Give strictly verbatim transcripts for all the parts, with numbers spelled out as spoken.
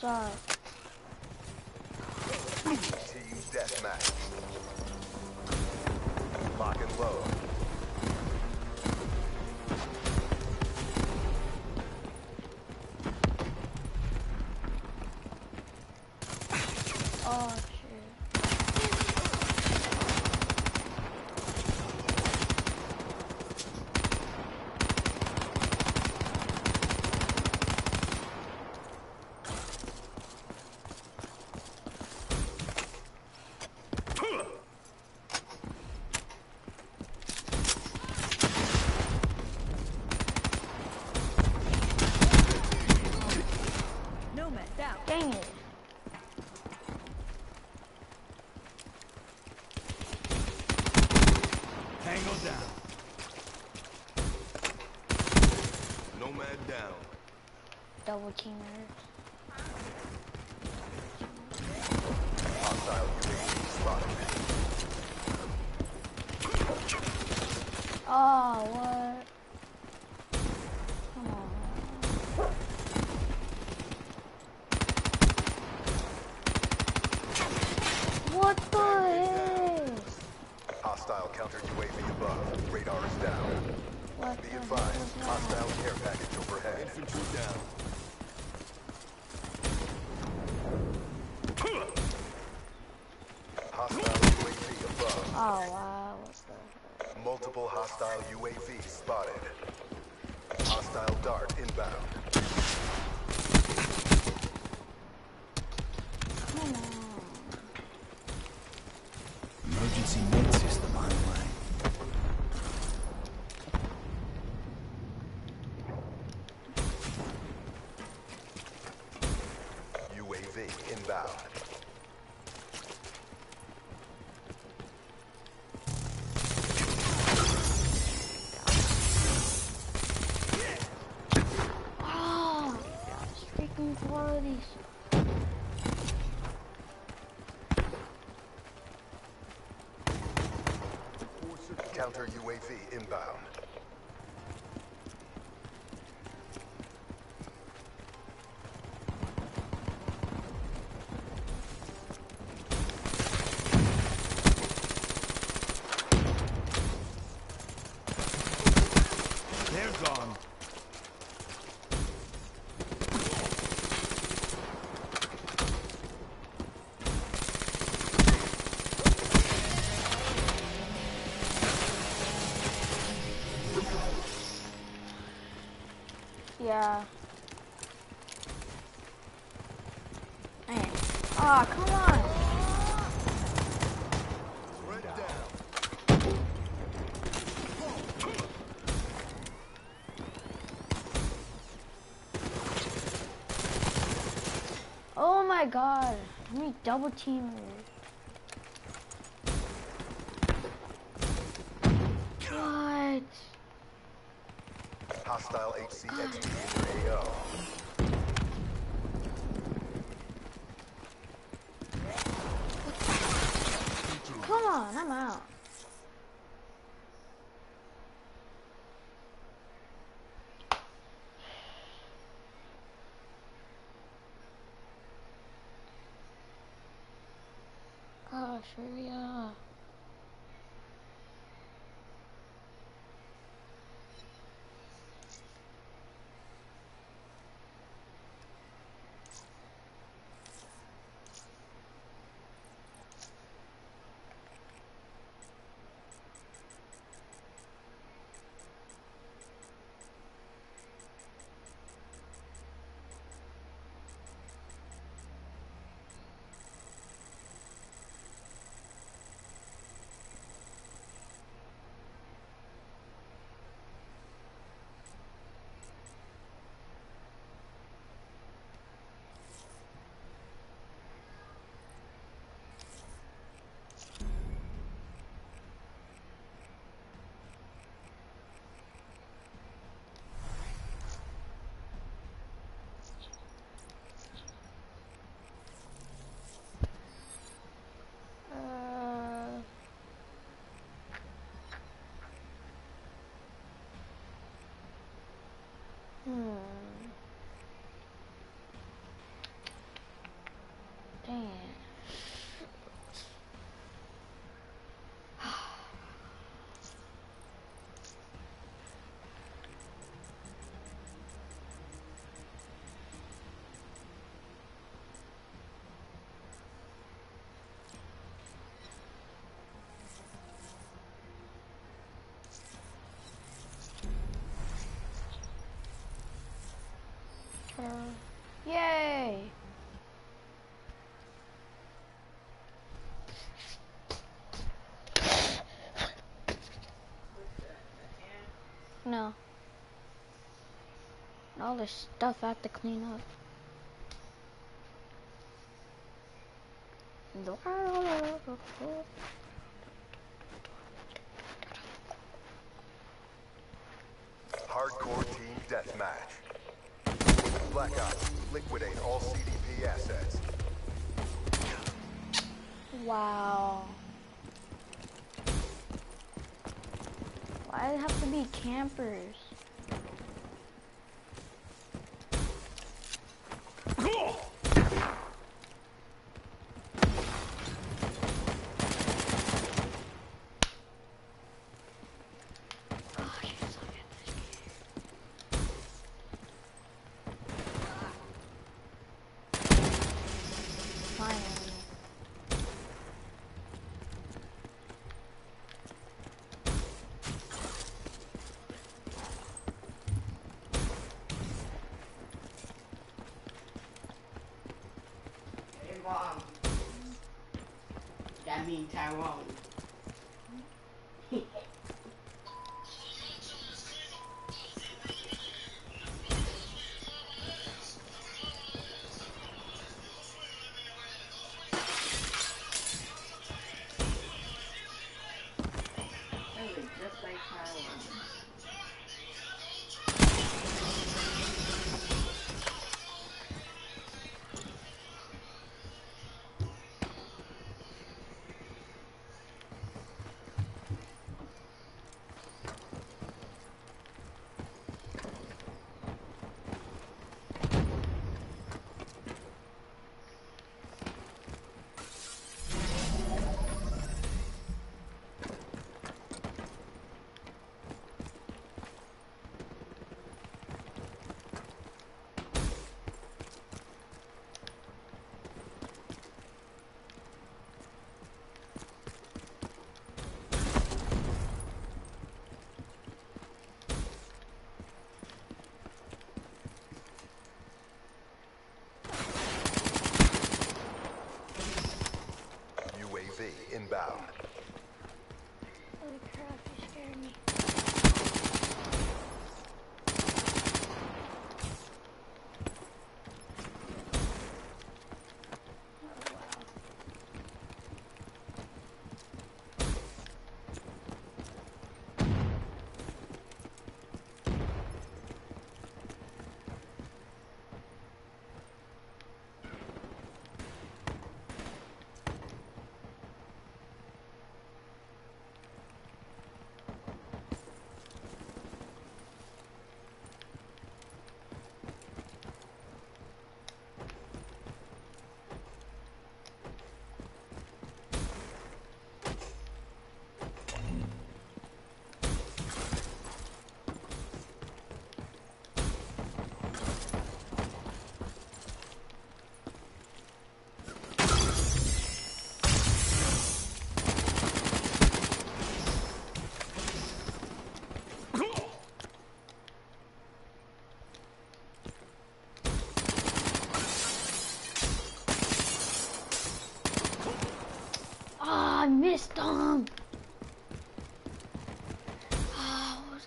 up? Team deathmatch. Lock and load. Oh shit. No man down. Dang it. Tango down. Nomad down. Double teamer. Hostile U A V spotted. Oh, what? Come on. What the heck? Hostile counter U A V above. Radar is down. What Be the advised. heck was that? Hostile care package overhead. Infantry down. Hostile U A V above. Oh wow, what the heck? Multiple hostile U A Vs spotted. Hostile dart inbound. Come on. Emergency med system online. U A V inbound. Oh, freaking qualities. Counter U A V inbound. They're gone. Yeah. Man. Oh, come on. Red down. Oh my god. Let me double team it. What? Hostile H C X P in your A O. Come on, I'm out. Gosh, hurry up. Yay! No. All this stuff I have to clean up. Hardcore team deathmatch. Black Ops, liquidate all C D P assets. Wow. Why does it have to be campers? Mom. That means Tyrone. Just like Tyrone. U A V inbound. Holy crap, you scared me. I missed them. Oh, what was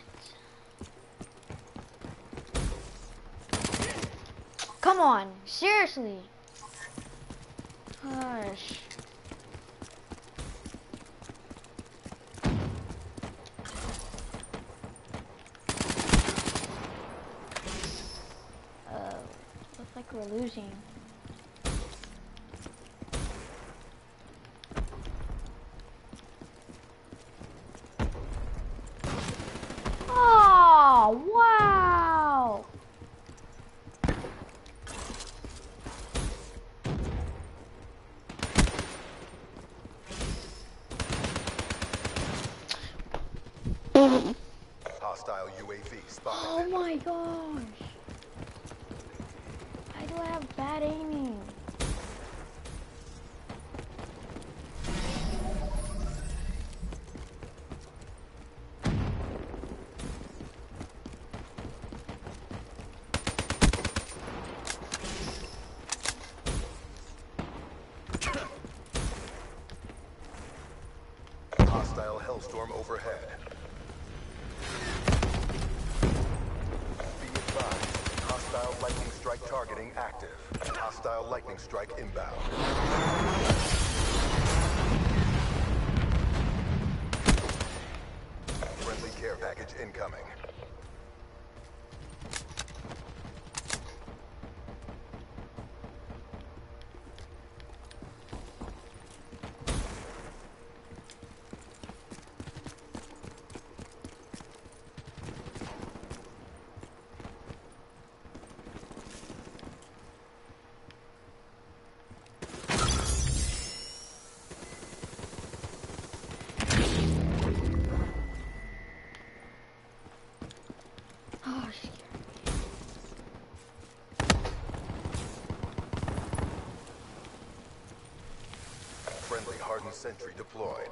that? Come on, seriously. Gosh. Uh, looks like we're losing. Oh, wow! Hostile U A V spotted. Oh my gosh! Why do I have bad aiming? Hostile Hellstorm overhead. Be advised, hostile lightning strike targeting active. Hostile lightning strike inbound. Friendly care package incoming. Oh, shit. Friendly hardened sentry deployed.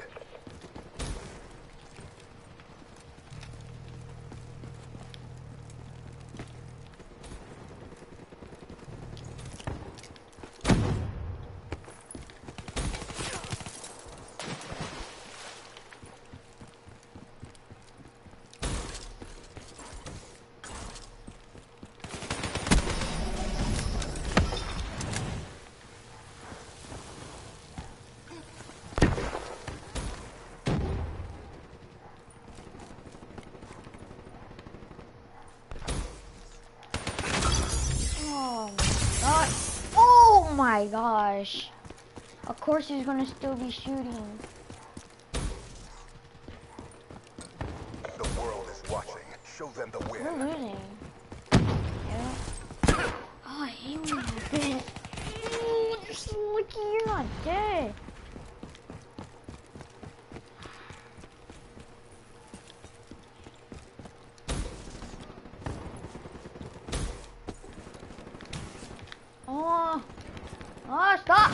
Oh my god. Oh my gosh. Of course he's gonna still be shooting. The world is watching. Show them the We're win. losing. Yeah. Oh, I hate when that happens. Oh, you're so lucky you're not dead. Oh, oh, stop.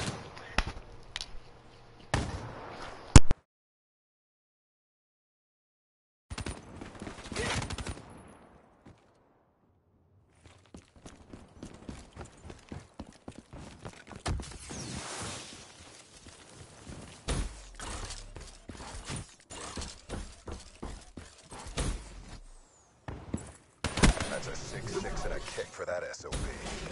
That's a six six and a kick for that S O B.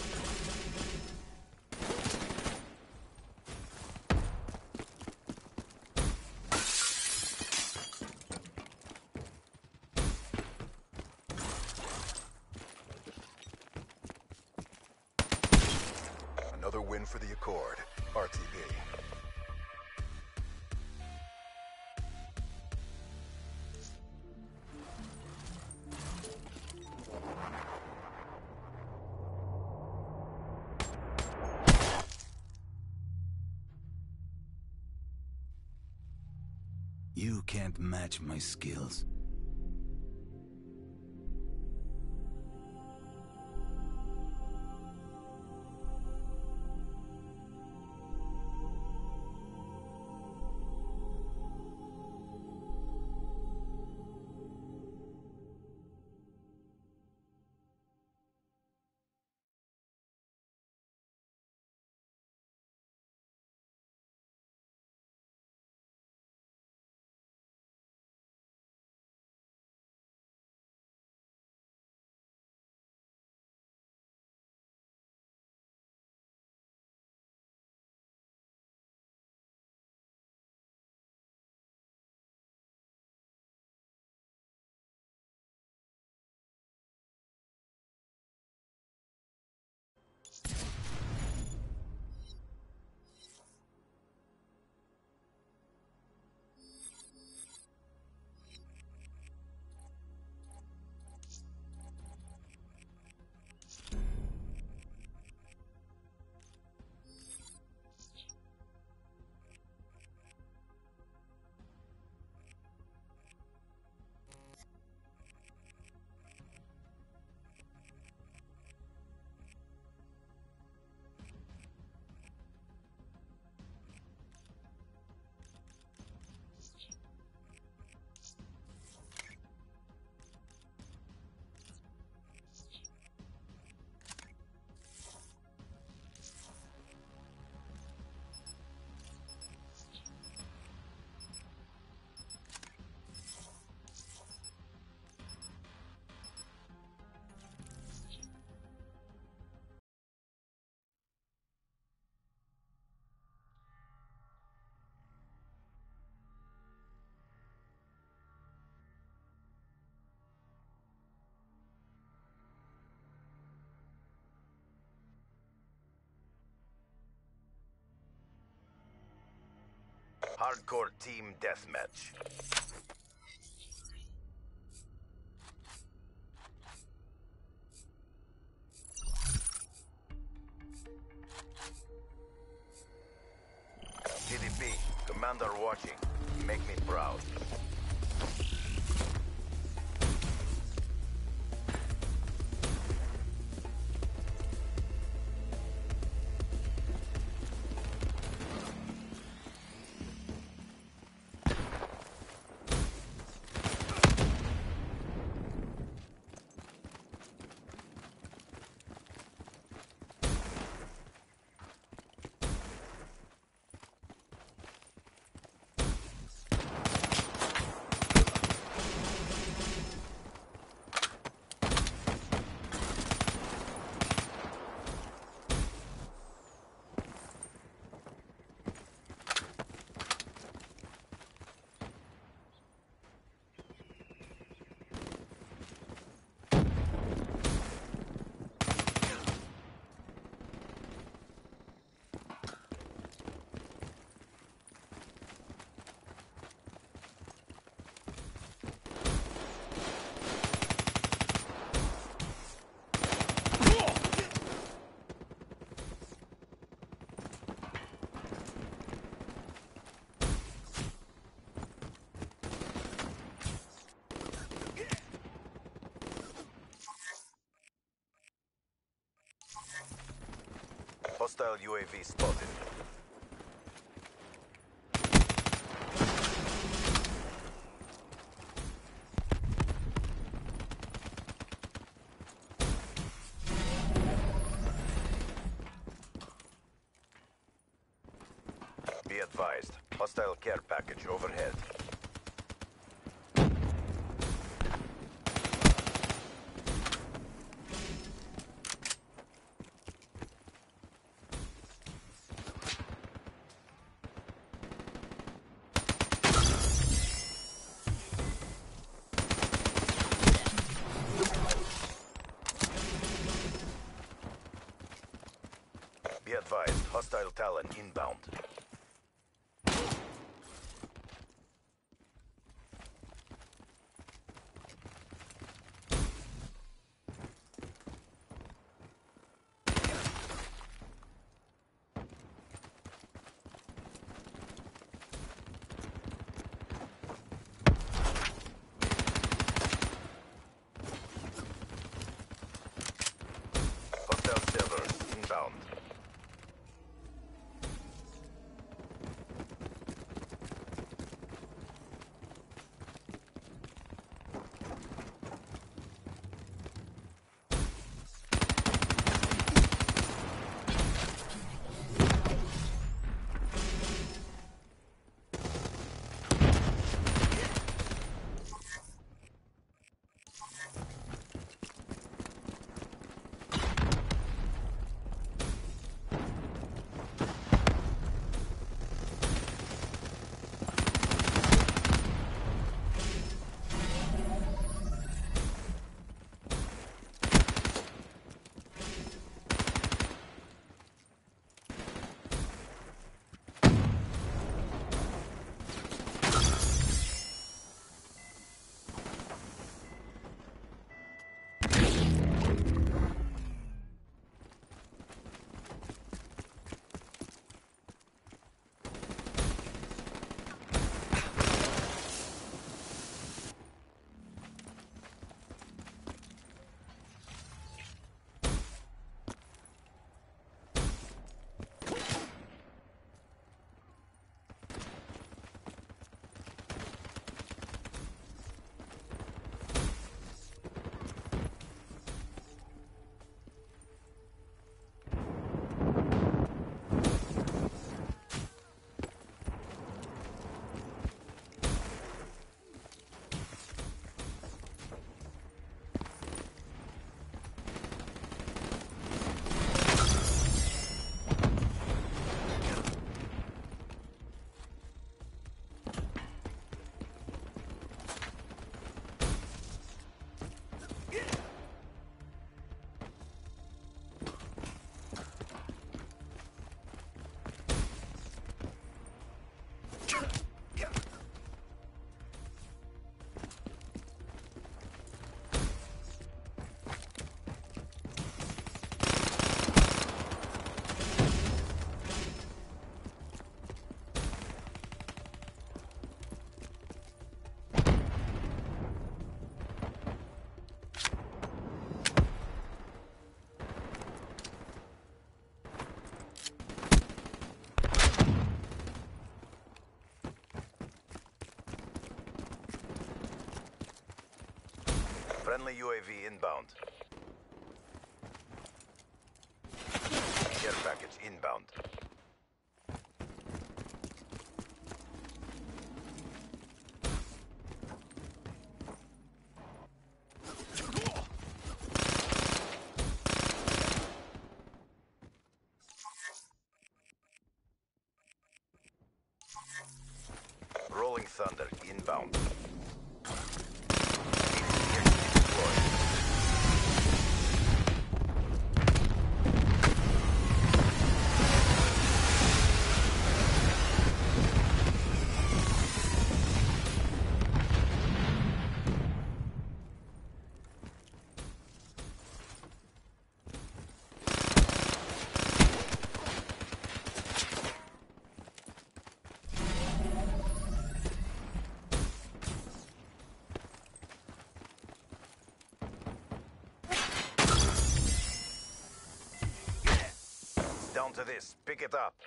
Another win for the Accord. R T B. You can't match my skills. Hardcore team deathmatch. G D P, Commander watching. Make me proud. Hostile U A V spotted. Be advised, hostile care package overhead. Be advised, hostile Talon inbound. Friendly U A V inbound. Care package inbound. Rolling Thunder inbound. Down to this. Pick it up.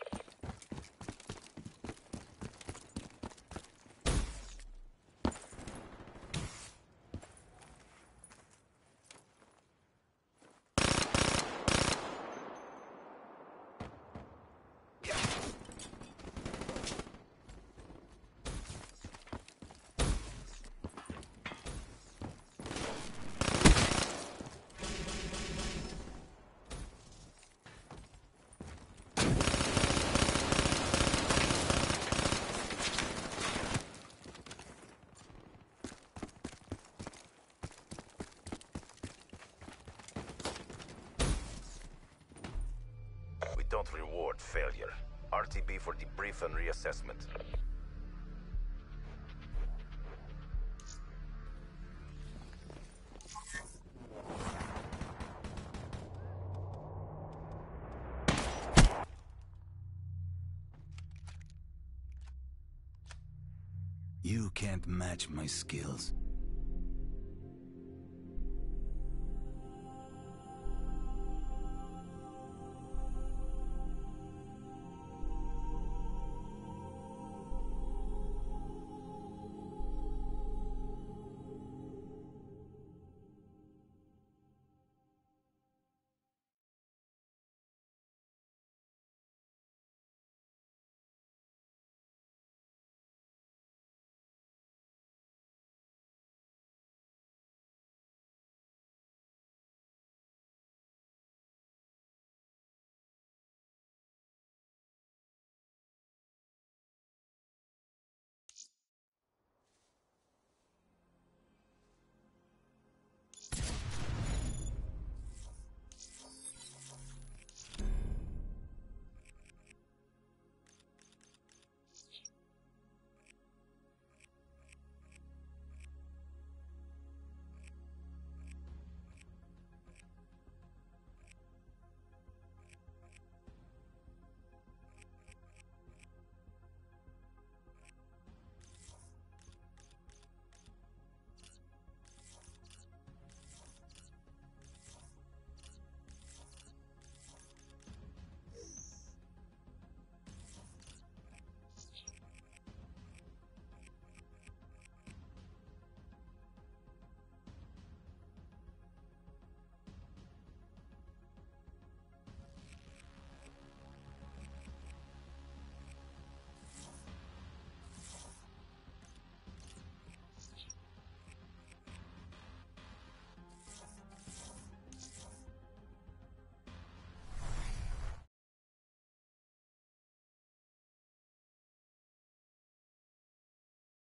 We don't reward failure. R T B for debrief and reassessment. You can't match my skills.